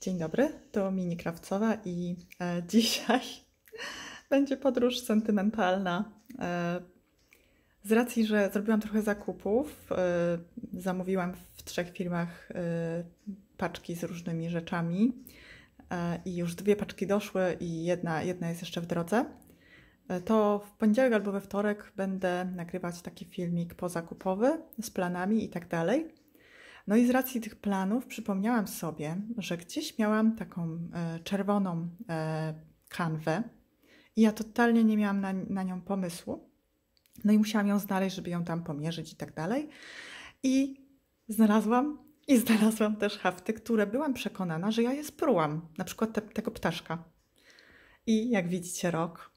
Dzień dobry, to Mini Krawcowa i dzisiaj będzie podróż sentymentalna. Z racji, że zrobiłam trochę zakupów, zamówiłam w 3 firmach paczki z różnymi rzeczami i już 2 paczki doszły i jedna jest jeszcze w drodze. To w poniedziałek albo we wtorek będę nagrywać taki filmik pozakupowy z planami i tak dalej. No i z racji tych planów przypomniałam sobie, że gdzieś miałam taką czerwoną kanwę i ja totalnie nie miałam na nią pomysłu. No i musiałam ją znaleźć, żeby ją tam pomierzyć i tak dalej. I znalazłam też hafty, które byłam przekonana, że ja je sprułam. Na przykład tego ptaszka. I jak widzicie rok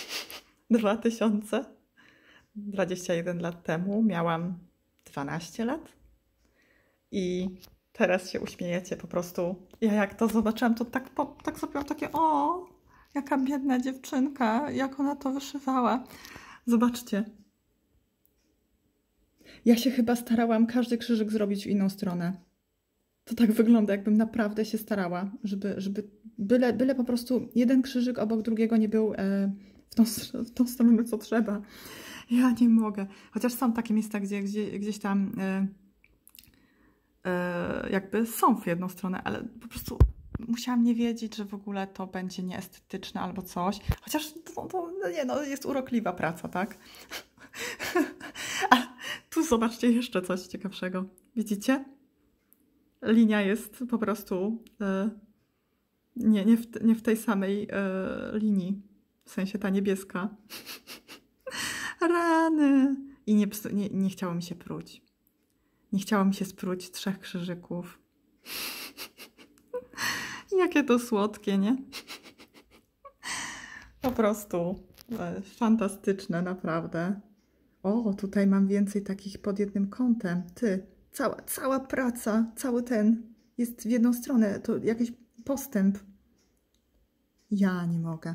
2021 lat temu miałam 12 lat. I teraz się uśmiejecie po prostu. Ja jak to zobaczyłam, to tak zrobiłam takie, o, jaka biedna dziewczynka, jak ona to wyszywała. Zobaczcie. Ja się chyba starałam każdy krzyżyk zrobić w inną stronę. To tak wygląda, jakbym naprawdę się starała, żeby byle po prostu jeden krzyżyk obok drugiego nie był w tą stronę, co trzeba. Ja nie mogę. Chociaż są takie miejsca, gdzieś tam jakby są w jedną stronę, ale po prostu musiałam nie wiedzieć, że w ogóle to będzie nieestetyczne albo coś. Chociaż jest urokliwa praca, tak? A tu zobaczcie jeszcze coś ciekawszego. Widzicie? Linia jest po prostu nie w tej samej linii. W sensie ta niebieska. Rany! I nie chciało mi się pruć. Nie chciało mi się spróć 3 krzyżyków. Jakie to słodkie, nie? Po prostu fantastyczne, naprawdę. O, tutaj mam więcej takich pod jednym kątem. Cała praca, cały ten jest w jedną stronę. To jakiś postęp. Ja nie mogę.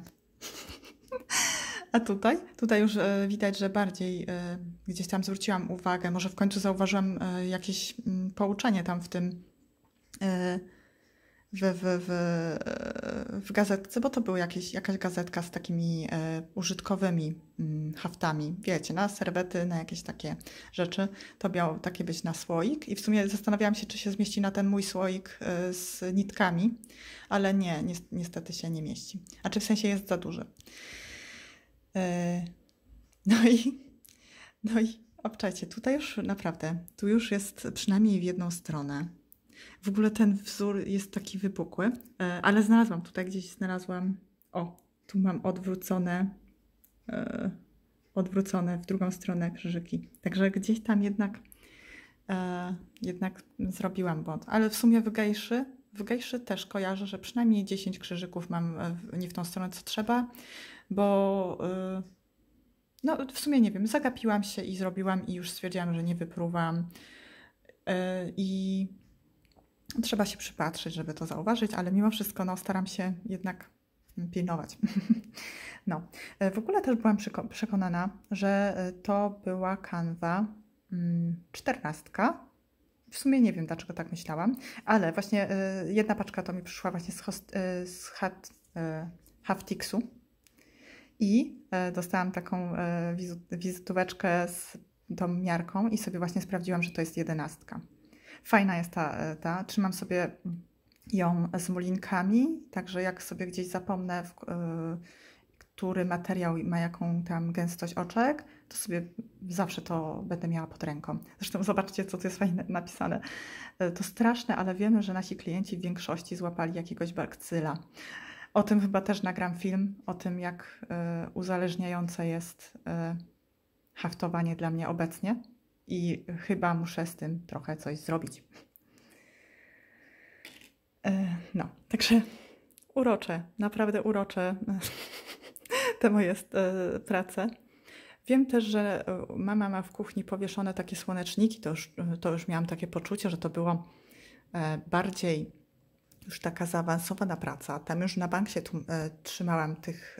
A tutaj już widać, że bardziej gdzieś tam zwróciłam uwagę, może w końcu zauważyłam jakieś pouczenie tam w tym w gazetce, bo to była jakaś gazetka z takimi użytkowymi haftami. Wiecie, na serwety, na jakieś takie rzeczy. To miało takie być na słoik i w sumie zastanawiałam się, czy się zmieści na ten mój słoik z nitkami, ale niestety się nie mieści. A czy w sensie jest za duży. No i obczajcie, tutaj już naprawdę, tu już jest przynajmniej w jedną stronę. W ogóle ten wzór jest taki wypukły, ale znalazłam, o, tu mam odwrócone w drugą stronę krzyżyki. Także gdzieś tam jednak zrobiłam błąd. Ale w sumie w Gejszy też kojarzę, że przynajmniej 10 krzyżyków mam nie w tą stronę, co trzeba, bo no w sumie nie wiem, zagapiłam się i zrobiłam i już stwierdziłam, że nie wypruwam i trzeba się przypatrzeć, żeby to zauważyć, ale mimo wszystko no, staram się jednak pilnować. No, w ogóle też byłam przekonana, że to była kanwa 14. W sumie nie wiem, dlaczego tak myślałam, ale właśnie jedna paczka to mi przyszła właśnie z Haftixu i dostałam taką wizytóweczkę z tą miarką i sobie właśnie sprawdziłam, że to jest 11. Fajna jest ta. Trzymam sobie ją z mulinkami, także jak sobie gdzieś zapomnę, który materiał ma jaką tam gęstość oczek, to sobie zawsze to będę miała pod ręką. Zresztą zobaczcie, co tu jest fajne napisane. To straszne, ale wiemy, że nasi klienci w większości złapali jakiegoś bakcyla. O tym chyba też nagram film, o tym jak uzależniające jest haftowanie dla mnie obecnie i chyba muszę z tym trochę coś zrobić. No, także urocze, naprawdę urocze te moje prace. Wiem też, że mama ma w kuchni powieszone takie słoneczniki, to już miałam takie poczucie, że to było bardziej już taka zaawansowana praca. Tam już na banksie trzymałam tych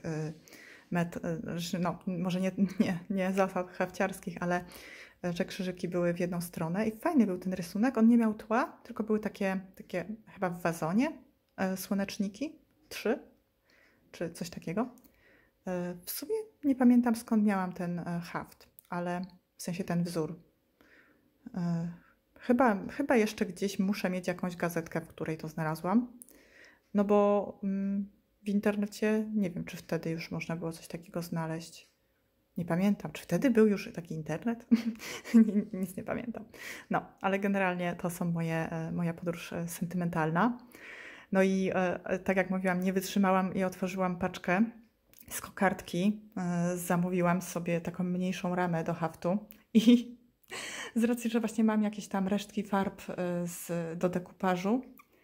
no może nie zasad hafciarskich, ale że krzyżyki były w jedną stronę i fajny był ten rysunek. On nie miał tła, tylko były takie chyba w wazonie, słoneczniki, 3 czy coś takiego. W sumie nie pamiętam, skąd miałam ten haft, ale w sensie ten wzór. Chyba jeszcze gdzieś muszę mieć jakąś gazetkę, w której to znalazłam. No bo w internecie nie wiem, czy wtedy już można było coś takiego znaleźć. Nie pamiętam, czy wtedy był już taki internet? Nic nie pamiętam. No, ale generalnie to są moja podróż sentymentalna. No i tak jak mówiłam, nie wytrzymałam i otworzyłam paczkę z kokardki. Zamówiłam sobie taką mniejszą ramę do haftu i z racji, że właśnie mam jakieś tam resztki farb do dekupażu,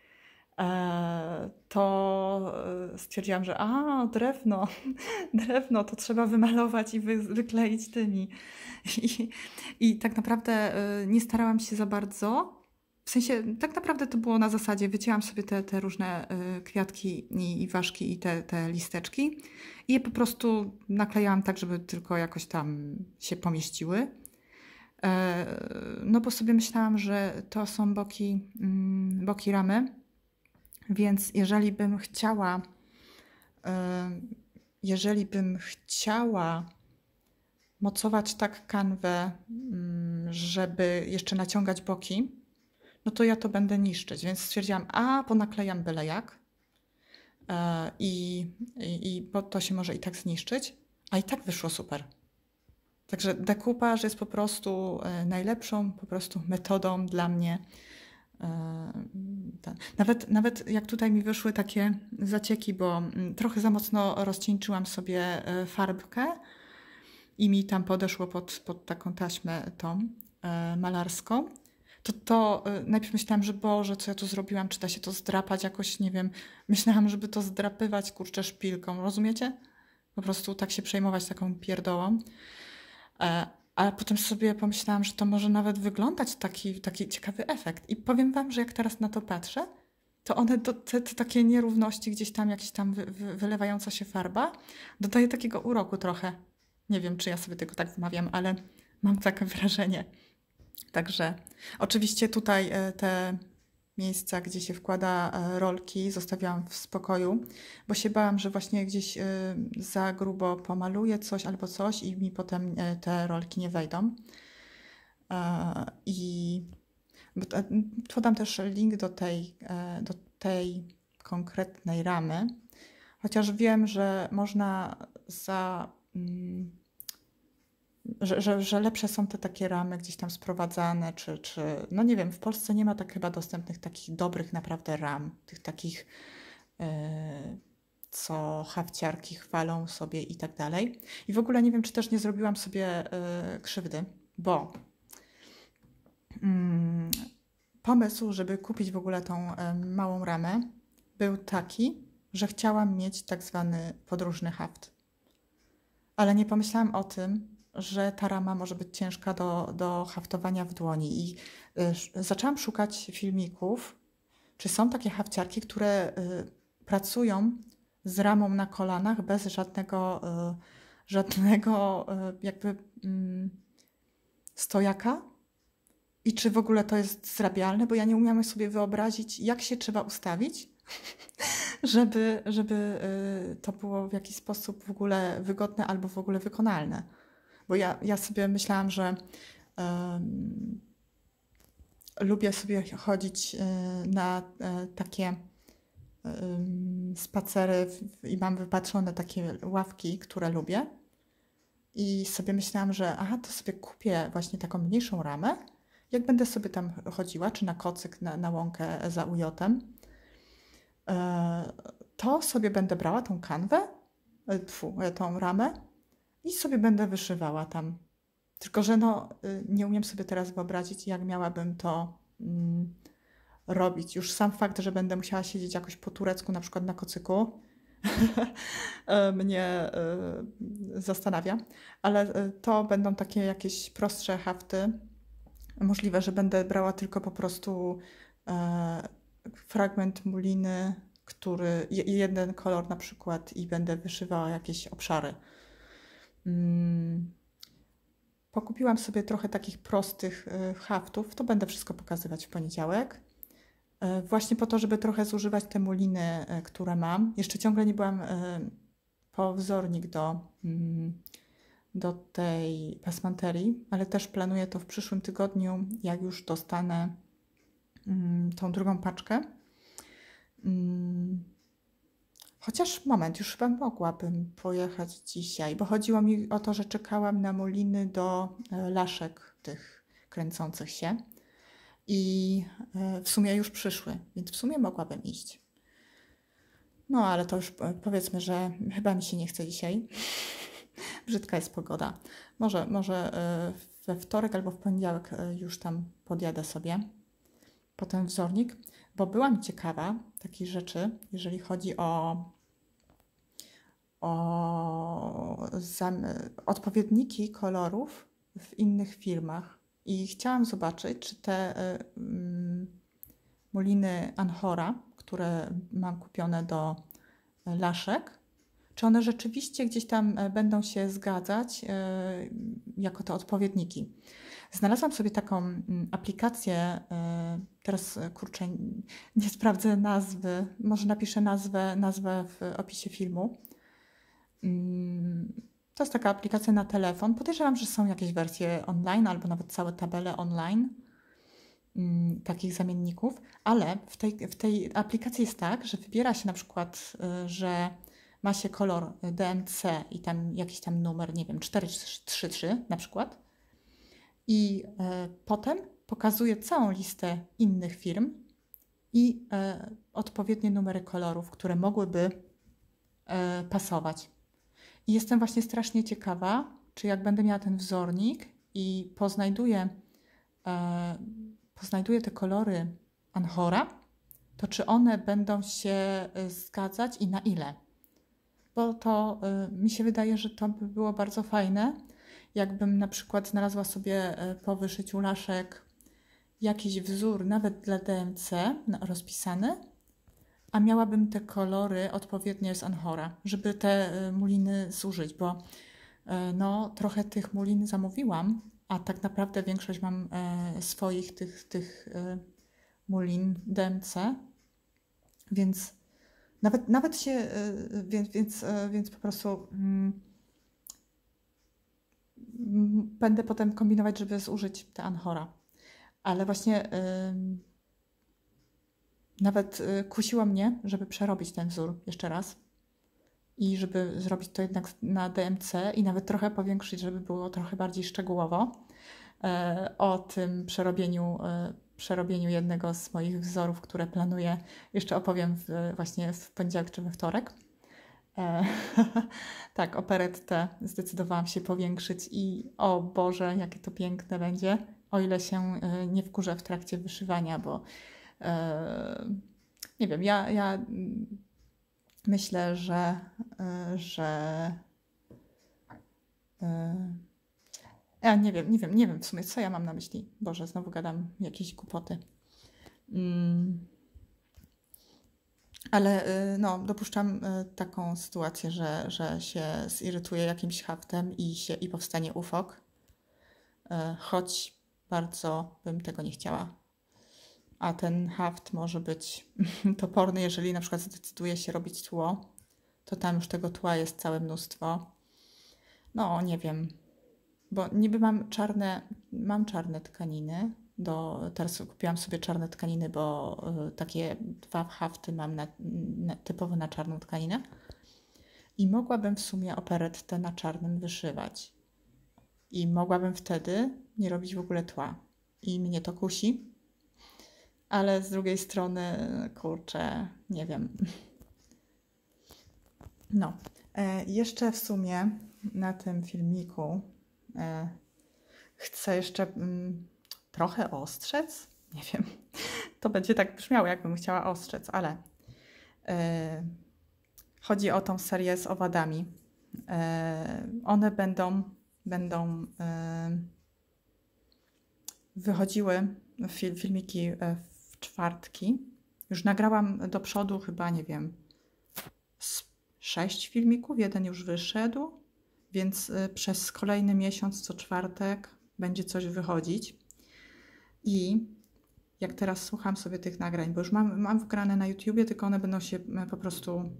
to stwierdziłam, że drewno to trzeba wymalować i wykleić tymi. I tak naprawdę nie starałam się za bardzo. W sensie, tak naprawdę to było na zasadzie, wycięłam sobie te różne kwiatki i ważki i te listeczki i je po prostu naklejałam tak, żeby tylko jakoś tam się pomieściły. No bo sobie myślałam, że to są boki ramy, więc jeżeli bym chciała mocować tak kanwę, żeby jeszcze naciągać boki, no to ja to będę niszczyć. Więc stwierdziłam, ponaklejam byle jak bo to się może i tak zniszczyć, a i tak wyszło super. Także dekupaż jest po prostu najlepszą po prostu metodą dla mnie. Nawet jak tutaj mi wyszły takie zacieki, bo trochę za mocno rozcieńczyłam sobie farbkę i mi tam podeszło pod taką taśmę tą malarską, to najpierw myślałam, że Boże, co ja tu zrobiłam, czy da się to zdrapać jakoś, nie wiem. Myślałam, żeby to zdrapywać, kurczę, szpilką, rozumiecie? Po prostu tak się przejmować taką pierdołą. Ale potem sobie pomyślałam, że to może nawet wyglądać taki ciekawy efekt. I powiem wam, że jak teraz na to patrzę, to one, te takie nierówności, gdzieś tam jakieś tam wylewająca się farba, dodaje takiego uroku trochę. Nie wiem, czy ja sobie tego tak wymawiam, ale mam takie wrażenie. Także oczywiście tutaj te miejsca, gdzie się wkłada rolki, zostawiałam w spokoju, bo się bałam, że właśnie gdzieś za grubo pomaluję coś albo coś i mi potem te rolki nie wejdą. I podam też link do tej konkretnej ramy, chociaż wiem, że można że lepsze są te takie ramy gdzieś tam sprowadzane, czy no nie wiem, w Polsce nie ma tak chyba dostępnych takich dobrych naprawdę ram, tych takich, co hafciarki chwalą sobie i tak dalej. I w ogóle nie wiem, czy też nie zrobiłam sobie krzywdy, bo pomysł, żeby kupić w ogóle tą małą ramę, był taki, że chciałam mieć tak zwany podróżny haft. Ale nie pomyślałam o tym, że ta rama może być ciężka do haftowania w dłoni. I zaczęłam szukać filmików, czy są takie hafciarki, które pracują z ramą na kolanach bez żadnego jakby stojaka. I czy w ogóle to jest zrabialne, bo ja nie umiałam sobie wyobrazić, jak się trzeba ustawić, żeby to było w jakiś sposób w ogóle wygodne albo w ogóle wykonalne. Bo ja sobie myślałam, że lubię sobie chodzić na takie spacery i mam wypatrzone takie ławki, które lubię. I sobie myślałam, że to sobie kupię właśnie taką mniejszą ramę, jak będę sobie tam chodziła, czy na kocyk, na łąkę za ujotem, to sobie będę brała tą kanwę, tą ramę i sobie będę wyszywała tam. Tylko że nie umiem sobie teraz wyobrazić, jak miałabym to robić. Już sam fakt, że będę musiała siedzieć jakoś po turecku, na przykład na kocyku, mnie zastanawia. Ale to będą takie jakieś prostsze hafty. Możliwe, że będę brała tylko po prostu fragment muliny, jeden kolor na przykład i będę wyszywała jakieś obszary. Pokupiłam sobie trochę takich prostych haftów, to będę wszystko pokazywać w poniedziałek. Właśnie po to, żeby trochę zużywać te muliny, które mam. Jeszcze ciągle nie byłam po wzornik do tej pasmanterii, ale też planuję to w przyszłym tygodniu, jak już dostanę tą drugą paczkę. Chociaż moment, już chyba mogłabym pojechać dzisiaj, bo chodziło mi o to, że czekałam na muliny do laszek tych kręcących się i w sumie już przyszły, więc w sumie mogłabym iść. No ale to już powiedzmy, że chyba mi się nie chce dzisiaj. Brzydka jest pogoda. Może we wtorek albo w poniedziałek już tam podjadę sobie po ten wzornik, bo byłam ciekawa takich rzeczy, jeżeli chodzi o odpowiedniki kolorów w innych firmach. I chciałam zobaczyć, czy te muliny Anhora, które mam kupione do laszek, czy one rzeczywiście gdzieś tam będą się zgadzać jako te odpowiedniki. Znalazłam sobie taką aplikację, teraz kurczę, nie sprawdzę nazwy, może napiszę nazwę w opisie filmu. To jest taka aplikacja na telefon. Podejrzewam, że są jakieś wersje online albo nawet całe tabele online takich zamienników, ale w tej aplikacji jest tak, że wybiera się na przykład, że ma się kolor DMC i tam jakiś tam numer, nie wiem, 433 na przykład i potem pokazuje całą listę innych firm i odpowiednie numery kolorów, które mogłyby pasować. I jestem właśnie strasznie ciekawa, czy jak będę miała ten wzornik i poznajduję te kolory Anhora, to czy one będą się zgadzać i na ile? Bo to mi się wydaje, że to by było bardzo fajne, jakbym na przykład znalazła sobie po wyszyciu laszek jakiś wzór, nawet dla DMC rozpisany, a miałabym te kolory odpowiednie z Anhora, żeby te muliny zużyć, bo no, trochę tych mulin zamówiłam, a tak naprawdę większość mam swoich tych mulin DMC, więc nawet się, więc po prostu będę potem kombinować, żeby zużyć te Anhora. Ale właśnie nawet kusiło mnie, żeby przerobić ten wzór jeszcze raz i żeby zrobić to jednak na DMC i nawet trochę powiększyć, żeby było trochę bardziej szczegółowo o tym przerobieniu jednego z moich wzorów, które planuję. Jeszcze opowiem właśnie w poniedziałek czy we wtorek. Tak, operettę zdecydowałam się powiększyć i o Boże, jakie to piękne będzie, o ile się nie wkurzę w trakcie wyszywania, bo nie wiem, ja myślę, ja nie wiem w sumie, co ja mam na myśli. Boże, znowu gadam jakieś głupoty. Ale no, dopuszczam taką sytuację, że się zirytuję jakimś haftem i powstanie ufok, choć bardzo bym tego nie chciała. A ten haft może być toporny, jeżeli na przykład zdecyduje się robić tło, to tam już tego tła jest całe mnóstwo. No, nie wiem, bo niby mam czarne tkaniny. Teraz kupiłam sobie czarne tkaniny, bo takie 2 hafty mam typowo na czarną tkaninę. I mogłabym w sumie operettę na czarnym wyszywać. I mogłabym wtedy nie robić w ogóle tła. I mnie to kusi. Ale z drugiej strony, kurczę, nie wiem. No, jeszcze w sumie na tym filmiku chcę jeszcze trochę ostrzec. Nie wiem, to będzie tak brzmiało, jakbym chciała ostrzec, ale chodzi o tą serię z owadami. One będą wychodziły filmiki w czwartki. Już nagrałam do przodu chyba, nie wiem, 6 filmików, jeden już wyszedł, więc przez kolejny miesiąc co czwartek będzie coś wychodzić. I jak teraz słucham sobie tych nagrań, bo już mam wgrane na YouTubie, tylko one będą się po prostu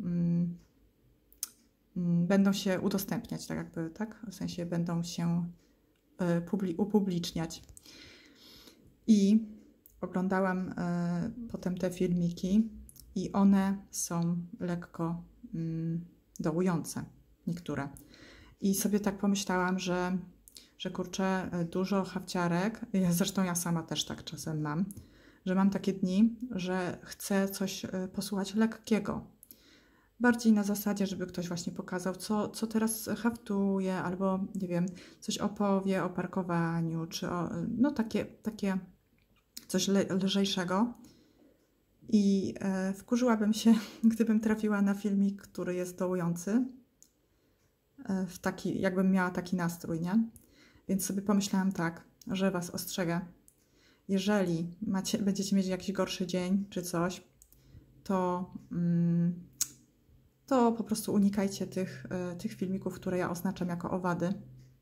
będą się udostępniać, tak jakby, tak? W sensie będą się upubliczniać. I oglądałam potem te filmiki i one są lekko dołujące, niektóre. I sobie tak pomyślałam, że kurczę, dużo chawciarek, zresztą ja sama też tak czasem mam, że mam takie dni, że chcę coś posłuchać lekkiego. Bardziej na zasadzie, żeby ktoś właśnie pokazał, co teraz haftuje, albo nie wiem, coś opowie o parkowaniu, czy o, no takie coś lżejszego. I wkurzyłabym się, gdybym trafiła na filmik, który jest dołujący, jakbym miała taki nastrój, nie? Więc sobie pomyślałam tak, że Was ostrzegę. Jeżeli będziecie mieć jakiś gorszy dzień czy coś, to po prostu unikajcie tych filmików, które ja oznaczam jako owady,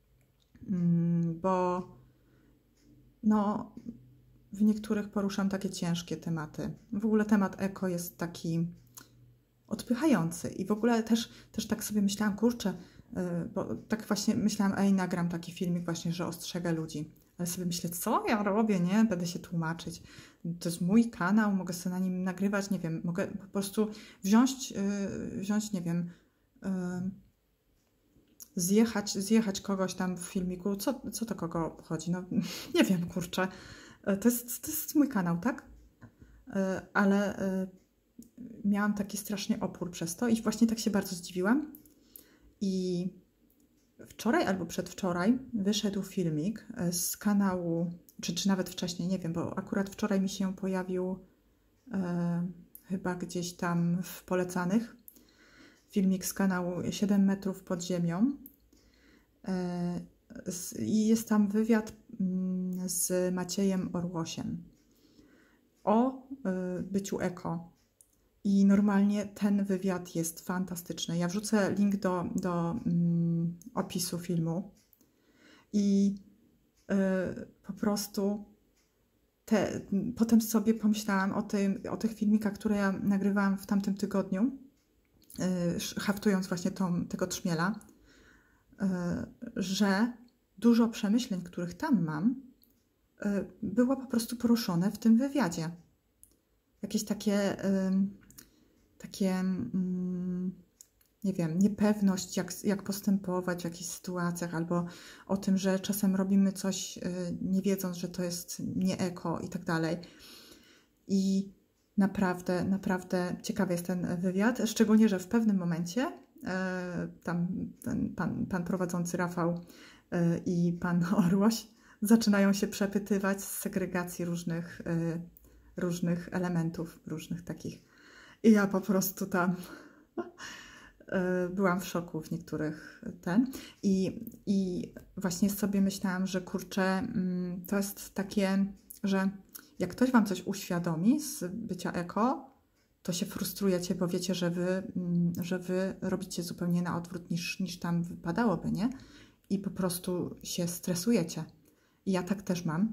bo no, w niektórych poruszam takie ciężkie tematy. W ogóle temat eko jest taki odpychający i w ogóle też tak sobie myślałam, kurczę, bo tak właśnie myślałam, nagram taki filmik właśnie, że ostrzegę ludzi. Ale sobie myślę, co ja robię, nie? Będę się tłumaczyć. To jest mój kanał, mogę sobie na nim nagrywać, nie wiem, mogę po prostu wziąć nie wiem, zjechać kogoś tam w filmiku. Co to kogo obchodzi? No nie wiem, kurczę. To jest mój kanał, tak? Ale miałam taki strasznie opór przez to i właśnie tak się bardzo zdziwiłam. I wczoraj albo przedwczoraj wyszedł filmik z kanału, czy nawet wcześniej, nie wiem, bo akurat wczoraj mi się pojawił chyba gdzieś tam w polecanych filmik z kanału 7 metrów pod ziemią. I jest tam wywiad z Maciejem Orłosiem o byciu eko. I normalnie ten wywiad jest fantastyczny. Ja wrzucę link do opisu filmu i po prostu potem sobie pomyślałam o tych filmikach, które ja nagrywałam w tamtym tygodniu, haftując właśnie tego trzmiela, że dużo przemyśleń, których tam mam, było po prostu poruszone w tym wywiadzie. Jakieś takie nie wiem, niepewność, jak postępować w jakichś sytuacjach, albo o tym, że czasem robimy coś nie wiedząc, że to jest nie eko i tak dalej. I naprawdę ciekawy jest ten wywiad, szczególnie, że w pewnym momencie tam pan prowadzący Rafał i pan Orłoś zaczynają się przepytywać z segregacji różnych elementów, różnych takich. I ja po prostu tam byłam w szoku w niektórych I właśnie sobie myślałam, że kurczę, to jest takie, że jak ktoś Wam coś uświadomi z bycia eko, to się frustrujecie, bo wiecie, że wy robicie zupełnie na odwrót niż tam wypadałoby, nie? I po prostu się stresujecie. I ja tak też mam.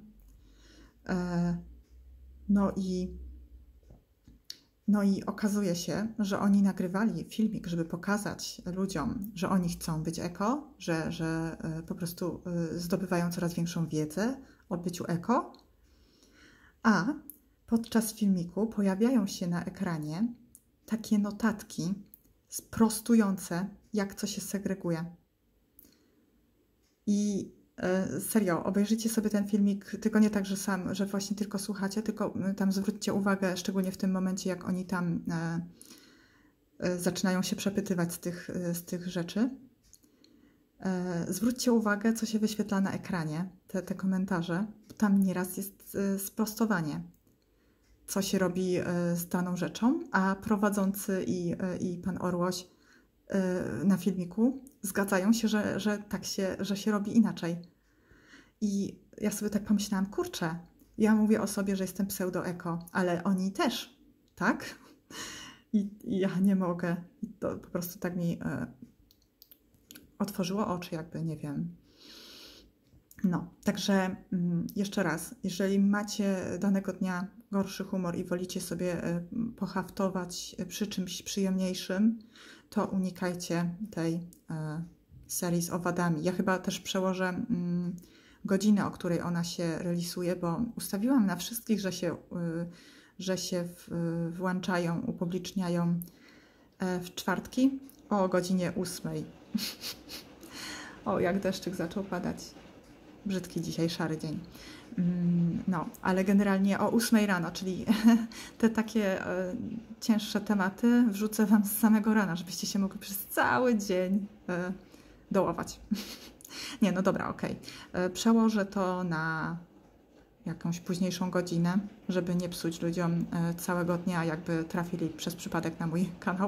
No i okazuje się, że oni nagrywali filmik, żeby pokazać ludziom, że oni chcą być eko, że po prostu zdobywają coraz większą wiedzę o byciu eko, a podczas filmiku pojawiają się na ekranie takie notatki sprostujące, jak co się segreguje. I serio, obejrzyjcie sobie ten filmik, tylko nie tak, że właśnie tylko słuchacie, tylko tam zwróćcie uwagę, szczególnie w tym momencie, jak oni tam zaczynają się przepytywać z tych rzeczy. Zwróćcie uwagę, co się wyświetla na ekranie, te komentarze. Tam nieraz jest sprostowanie, co się robi z daną rzeczą, a prowadzący i pan Orłoś na filmiku zgadzają się, że się robi inaczej. I ja sobie tak pomyślałam, kurczę, ja mówię o sobie, że jestem pseudo-eko, ale oni też, tak? I ja nie mogę. I to po prostu tak mi otworzyło oczy, jakby, nie wiem. No, także jeszcze raz, jeżeli macie danego dnia gorszy humor i wolicie sobie pohaftować przy czymś przyjemniejszym, to unikajcie tej serii z owadami. Ja chyba też przełożę godzinę, o której ona się realizuje, bo ustawiłam na wszystkich, że się włączają, upubliczniają w czwartki o godzinie 8. O, jak deszczyk zaczął padać. Brzydki dzisiaj, szary dzień. No, ale generalnie o 8 rano, czyli te takie cięższe tematy wrzucę Wam z samego rana, żebyście się mogli przez cały dzień dołować. Nie, no dobra, okej. Przełożę to na jakąś późniejszą godzinę, żeby nie psuć ludziom całego dnia, jakby trafili przez przypadek na mój kanał.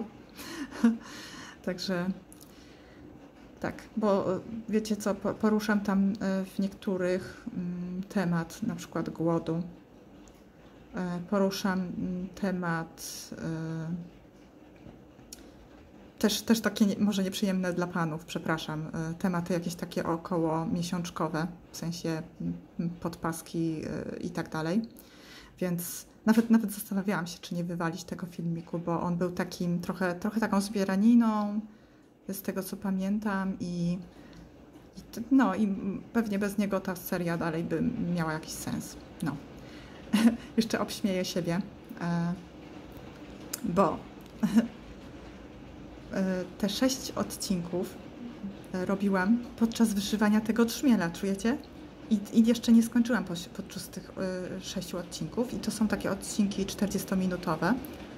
Także tak, bo wiecie co, poruszam tam w niektórych temat na przykład głodu. Poruszam temat też takie może nieprzyjemne dla panów, przepraszam, tematy jakieś takie około miesiączkowe, w sensie podpaski i tak dalej. Więc nawet zastanawiałam się, czy nie wywalić tego filmiku, bo on był takim trochę taką zbieraniną, z tego co pamiętam i pewnie bez niego ta seria dalej by miała jakiś sens. No. Jeszcze obśmieję siebie, bo te 6 odcinków robiłam podczas wyszywania tego trzmiela, czujecie? I jeszcze nie skończyłam podczas tych 6 odcinków i to są takie odcinki 40-minutowe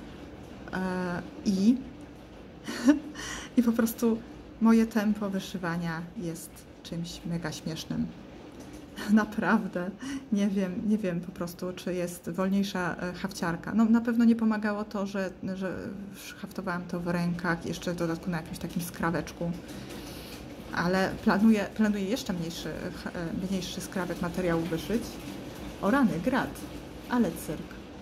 i po prostu moje tempo wyszywania jest czymś mega śmiesznym. Naprawdę. Nie wiem po prostu, czy jest wolniejsza hafciarka. No na pewno nie pomagało to, że haftowałam to w rękach, jeszcze w dodatku na jakimś takim skraweczku. Ale planuję jeszcze mniejszy skrawek materiału wyszyć. O rany, grat. Ale cyrk.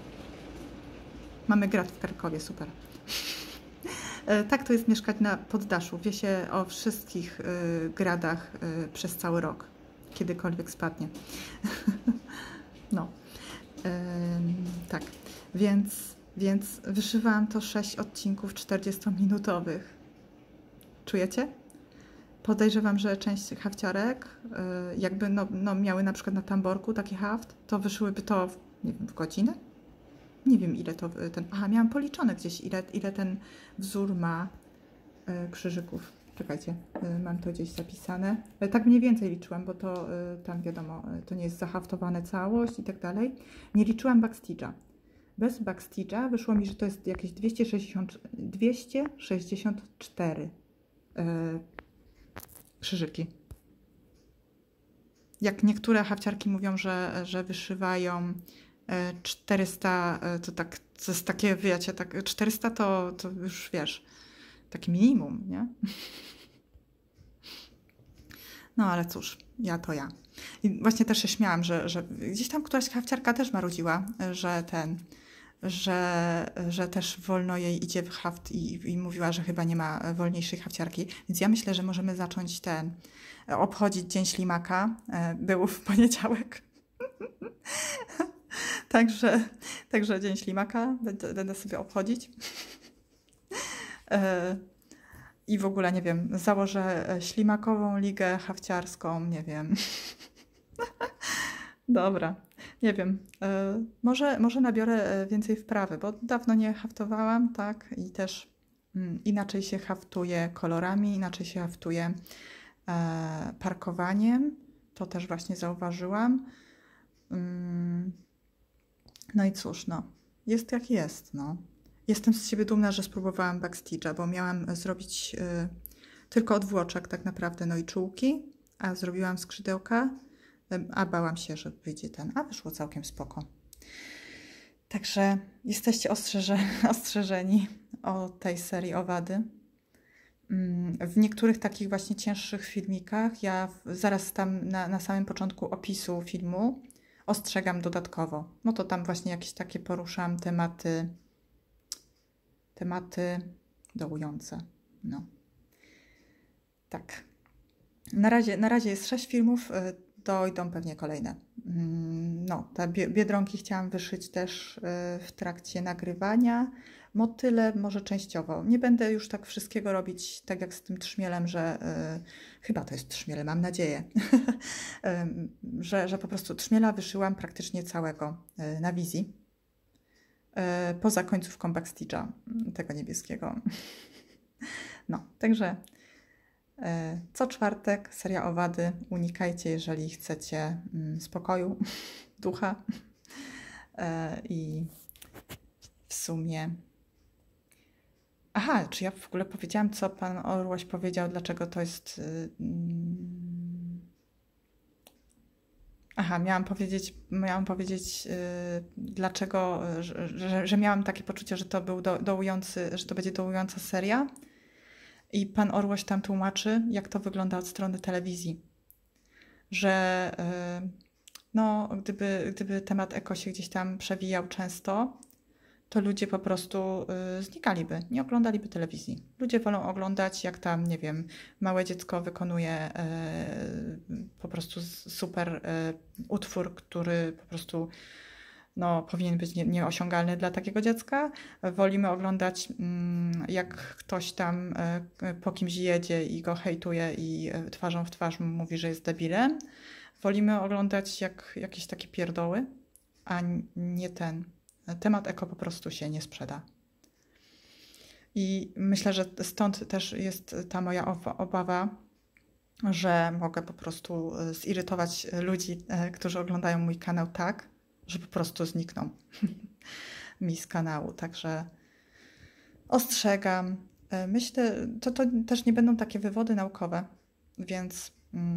Mamy grat w Krakowie, super. Tak to jest mieszkać na poddaszu. Wie się o wszystkich gradach przez cały rok. Kiedykolwiek spadnie. No. Tak. Więc wyszywałam to 6 odcinków 40-minutowych. Czujecie? Podejrzewam, że część hafciarek, jakby miały na przykład na tamborku taki haft, to wyszyłyby to nie wiem, w godzinę? Nie wiem, ile to Aha, miałam policzone gdzieś, ile ten wzór ma krzyżyków. Czekajcie, mam to gdzieś zapisane. Tak mniej więcej liczyłam, bo to tam wiadomo, to nie jest zahaftowane całość i tak dalej. Nie liczyłam backstage'a. Bez backstage'a wyszło mi, że to jest jakieś 264 krzyżyki. Jak niektóre hafciarki mówią, że wyszywają 400, to jest takie, wiecie, tak 400 to już wiesz, takie minimum, nie? No ale cóż, ja to ja. I właśnie też się śmiałam, że gdzieś tam któraś hafciarka też marudziła, że też wolno jej idzie w haft i mówiła, że chyba nie ma wolniejszej hafciarki. Więc ja myślę, że możemy zacząć obchodzić Dzień Ślimaka. Był w poniedziałek. Także Dzień Ślimaka będę sobie obchodzić. I w ogóle, nie wiem, założę ślimakową ligę hafciarską, nie wiem. Dobra, nie wiem. Może nabiorę więcej wprawy, bo dawno nie haftowałam, tak? I też inaczej się haftuje kolorami, inaczej się haftuje parkowaniem. To też właśnie zauważyłam. No i cóż, no. Jest jak jest, no. Jestem z siebie dumna, że spróbowałam backstage'a, bo miałam zrobić tylko odwłoczek tak naprawdę, no i czułki, a zrobiłam skrzydełka, a bałam się, że wyjdzie a wyszło całkiem spoko. Także jesteście ostrzeżeni o tej serii owady. W niektórych takich właśnie cięższych filmikach, ja zaraz tam na samym początku opisu filmu ostrzegam dodatkowo. No to tam właśnie jakieś takie poruszam tematy dołujące. No. Tak. Na razie jest 6 filmów. dojdą pewnie kolejne. No, te biedronki chciałam wyszyć też w trakcie nagrywania. Motyle może częściowo. Nie będę już tak wszystkiego robić, tak jak z tym trzmielem, że chyba to jest trzmiel, mam nadzieję, że po prostu trzmiela wyszyłam praktycznie całego na wizji. Poza końcówką backstage'a, tego niebieskiego. No, także co czwartek seria owady. Unikajcie, jeżeli chcecie spokoju, ducha. I w sumie... Aha, czy ja w ogóle powiedziałam, co pan Orłoś powiedział, dlaczego to jest... Aha, miałam powiedzieć dlaczego, że miałam takie poczucie, że to był że to będzie dołująca seria. I pan Orłoś tam tłumaczy, jak to wygląda od strony telewizji. Że no, gdyby temat eko się gdzieś tam przewijał często, to ludzie po prostu znikaliby, nie oglądaliby telewizji. Ludzie wolą oglądać, jak tam, nie wiem, małe dziecko wykonuje po prostu super utwór, który po prostu no, powinien być nieosiągalny dla takiego dziecka. Wolimy oglądać, jak ktoś tam po kimś jedzie i go hejtuje i twarzą w twarz mu mówi, że jest debilem. Wolimy oglądać jakieś takie pierdoły, a nie ten. Temat eko po prostu się nie sprzeda. I myślę, że stąd też jest ta moja obawa, że mogę po prostu zirytować ludzi, którzy oglądają mój kanał tak, że po prostu znikną mi z kanału. Także ostrzegam. Myślę, to też nie będą takie wywody naukowe, więc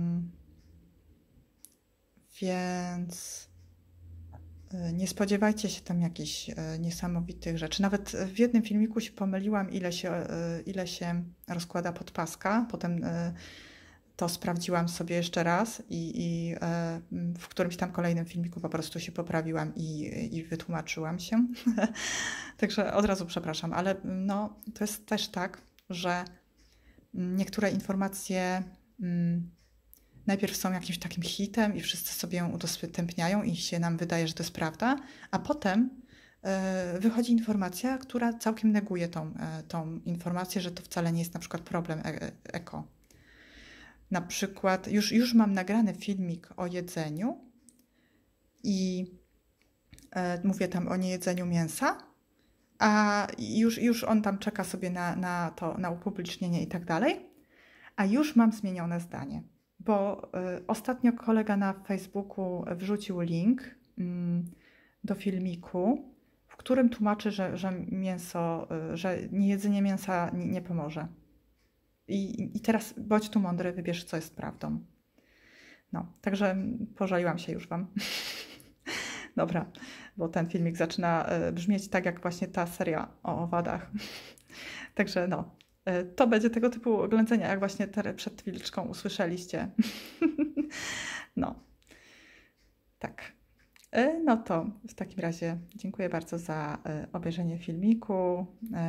nie spodziewajcie się tam jakichś niesamowitych rzeczy. Nawet w jednym filmiku się pomyliłam, ile się rozkłada podpaska. Potem to sprawdziłam sobie jeszcze raz i w którymś tam kolejnym filmiku po prostu się poprawiłam i wytłumaczyłam się. Także od razu przepraszam, ale no, to jest też tak, że niektóre informacje najpierw są jakimś takim hitem i wszyscy sobie ją udostępniają i się nam wydaje, że to jest prawda, a potem wychodzi informacja, która całkiem neguje tą informację, że to wcale nie jest na przykład problem eko. Na przykład już mam nagrany filmik o jedzeniu i mówię tam o niejedzeniu mięsa, a już on tam czeka sobie na upublicznienie i tak dalej, a już mam zmienione zdanie. Bo ostatnio kolega na Facebooku wrzucił link do filmiku, w którym tłumaczy, że niejedzenie mięsa nie pomoże. I teraz bądź tu mądry, wybierz, co jest prawdą. No, także pożaliłam się już wam. Dobra, bo ten filmik zaczyna brzmieć tak, jak właśnie ta seria o owadach. Także no, to będzie tego typu ględzenia, jak właśnie przed chwileczką usłyszeliście. No, tak. No to w takim razie dziękuję bardzo za obejrzenie filmiku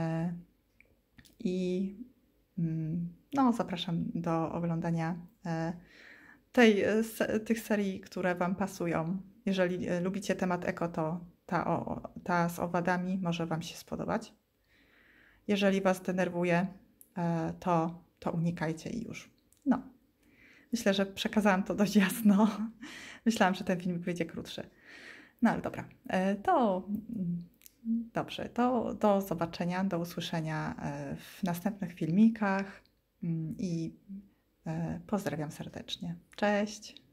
i no, zapraszam do oglądania tych serii, które wam pasują. Jeżeli lubicie temat eko, to ta z owadami może wam się spodobać. Jeżeli was denerwuje, to unikajcie i już. No, myślę, że przekazałam to dość jasno. Myślałam, że ten filmik wyjdzie krótszy. No ale dobra, to dobrze, to do zobaczenia, do usłyszenia w następnych filmikach i pozdrawiam serdecznie. Cześć!